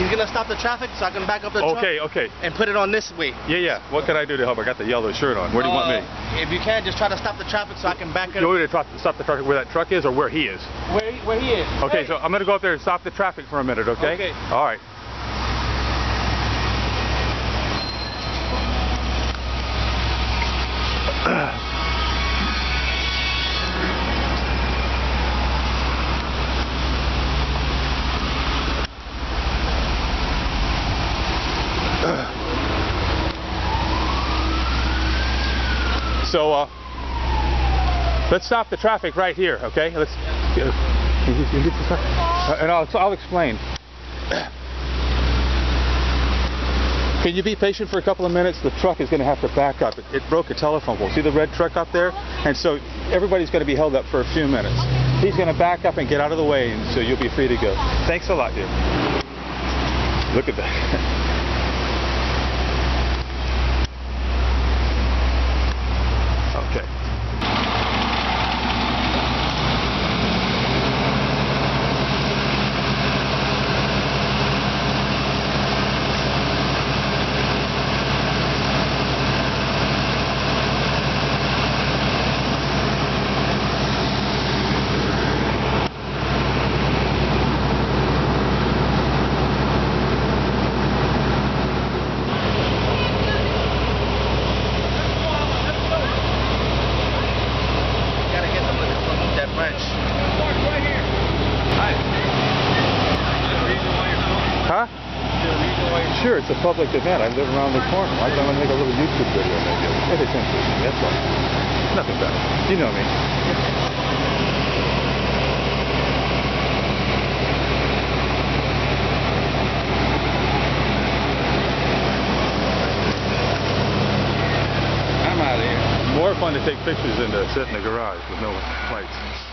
He's gonna stop the traffic so I can back up the truck. Okay. And put it on this way. Yeah. What can I do to help? I got the yellow shirt on. Where do you want me? If you can, just try to stop the traffic so I can back it up. You want me to stop the traffic where that truck is or where he is? Where he is. Okay, so I'm gonna go up there and stop the traffic for a minute, okay? Okay. All right. So let's stop the traffic right here, okay? Let's and I'll explain. Can you be patient for a couple of minutes? The truck is going to have to back up. It broke a telephone pole. See the red truck up there? And so everybody's going to be held up for a few minutes. He's going to back up and get out of the way, and so you'll be free to go. Thanks a lot, dear. Look at that. Okay. Huh? Sure, it's a public event. I live around the corner. I'm going to make a little YouTube video maybe. If it's interesting, that's all. Nothing better. You know me. I'm out of here. More fun to take pictures than to sit in the garage with no lights.